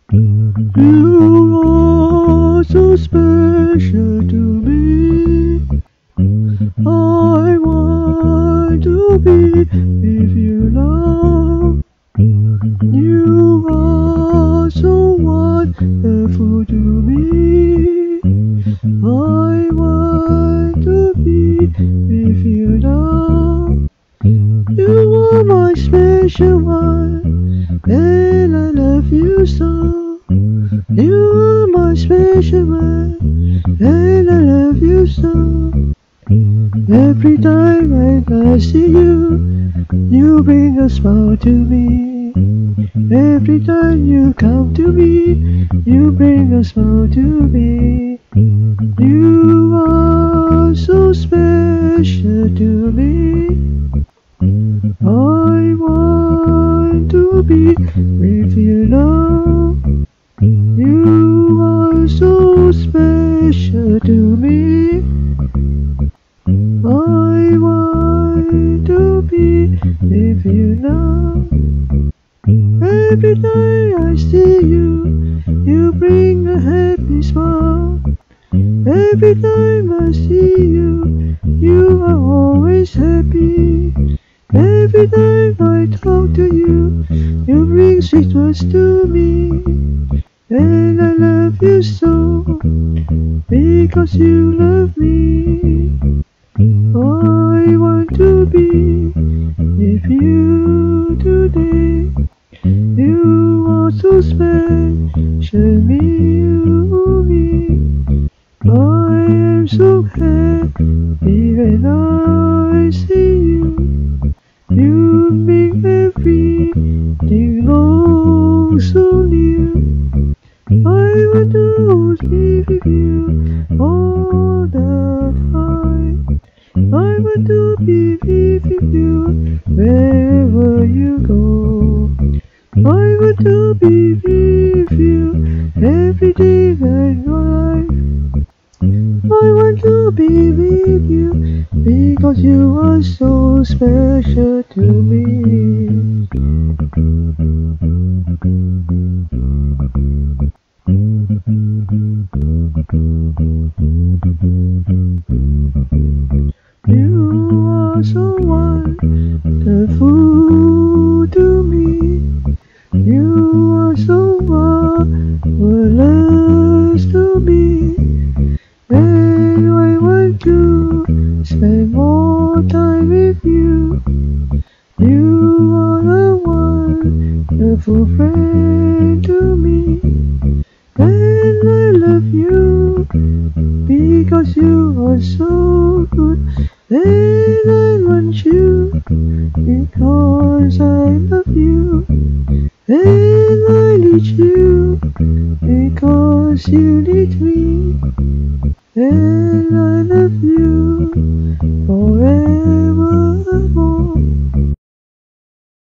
You are so special to me. I want to be with you now. You are so wonderful to me. I want to be with you now. You are my special one, and I love you so. You are my special one, and I love you so. Every time I see you, you bring a smile to me. Every time you come to me, you bring a smile to me. You are so special to me. I want to be with you now. You are so special to me. I want to be with you now. Every time I see you, you bring a happy smile. Every time I see you, you are always happy. Every time I talk to you, you bring sweet words to me. And I love you so, because you love me. I want to be with you today. You are so special, me. I am so happy when I see you. You make everything look so new. I want to be with you all the time. I want to be with you wherever you go. I want to be with you every day and night. I want to be with you because you are so special to me. You are so wonderful to me. You are so marvelous to me. And I want to spend more time with you. You are a wonderful friend to me. And I love you because you are so good. And I want you because I love you. And I need you because you need me. And I love you.